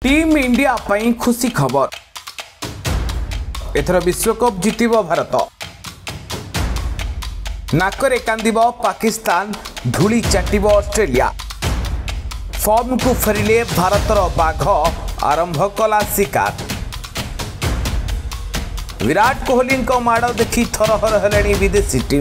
Team India पई खुशी खबर। एथर विश्वकप जितिबो भारत। नाकरे कांदिबो पाकिस्तान, धूली चाटिबो ऑस्ट्रेलिया। फॉर्म को फेरिले भारतर बाघ, आरंभ कला शिकार। विराट कोहली माड़ देखि थरहर हेलेनी विदेशी टीम।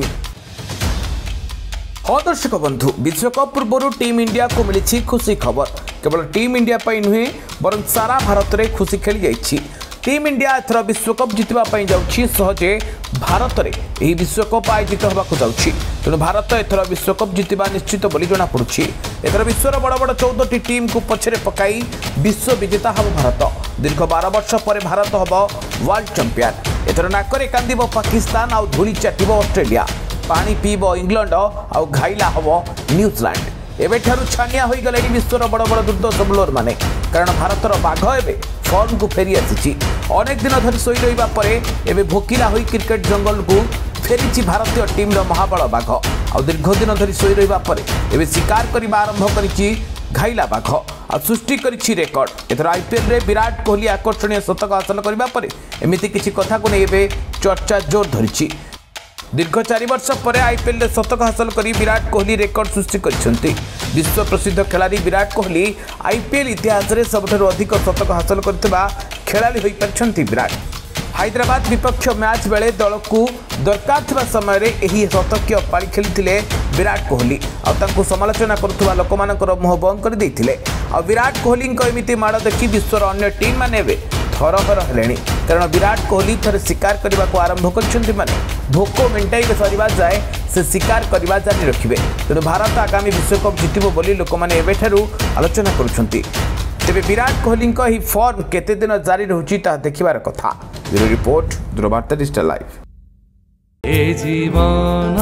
हाँ दर्शक बंधु, विश्वकप पूर्व टीम इंडिया को मिली खुशी खबर। केवल टीम इंडिया नुहे बर सारा भारत में खुशी खेली जाइए। टीम इंडिया एथर विश्वकप जितवा जाउछि। सहजे भारत में यह विश्वकप आयोजित होगा जाउछि। तेणु भारत एथर विश्वकप जितवा निश्चित बोली जना पड़ुछि। एथर विश्वर बड़ बड़ 14 टीम को पछरे पकाई विश्व विजेता हम भारत। दीर्घ 12 वर्ष पर भारत हम वर्ल्ड चैंपियन। एथर नाकरे कांदिबो पाकिस्तान आउ धूली चाटिबो ऑस्ट्रेलिया। पानी पीबो इंग्लैंड आउ घाइला हबो न्यूजीलैंड। एबेठारु छानिया होई गलेनी विश्वर बड़ बड़ दुर्दर्श बोलर माने, कारण भारतर बाघ एबे फॉर्म को फेरी आसी। अनेक दिन धरी सोई रहिबा परे एबे भोकिला होई क्रिकेट जंगल को फेरी भारतीय टीम रो महाबल बाघ। आ दीर्घ दिन धरी सोई रहिबा परे एबे शिकार करबा आरंभ करिछि घाइला बाघ आ सृष्टि करिछि रेकर्ड। एथर आईपीएल रे विराट कोहली आकर्षणीय शतक हासिल करबा परे एमिति किछि कथा को नै एबे चर्चा जोर धरिछि। दीर्घ 4 वर्ष पर आईपीएल में शतक हासिल कर विराट कोहली रेकर्ड सृष्टि करछन्ति। विश्व प्रसिद्ध खिलाड़ी विराट कोहली आईपीएल इतिहास में सबठारु अधिक शतक हासिल करथिबा खिलाड़ी होई परछन्ति विराट। हैदराबाद विपक्ष मैच बेले दल को दरकार थिबा समय रे एही शतकीय पारी खेलिथिले विराट कोहली। आ तांको समालोचना करुथुबा लोकमानकर मुह बंद कर दैथिले। आ विराट कोहली को एमिति माड़ देखि विश्वर अन्य टीम माने थरहर हेलेनी, कारण विराट कोहली थरे शिकार करने को आरंभ कर भोक मेटाई सरिबा जाए से शिकार करने जारी रखिए। तेणु भारत आगामी विश्वकप जितिबो बोली लोक माने एबेठारु आलोचना करुछन्ति। तेबे विराट कोहली ही फॉर्म केते दिन जारी रहउछि ता देखिबार कथा। Bureau report, Dhruvarta digital live. ए जीवन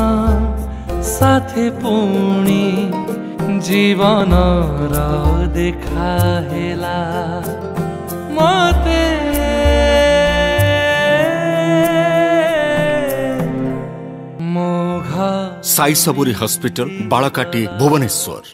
साथे पुणी जीवन रा देखा हेला मते साई सबुरी हॉस्पिटल बालकाटी भुवनेश्वर।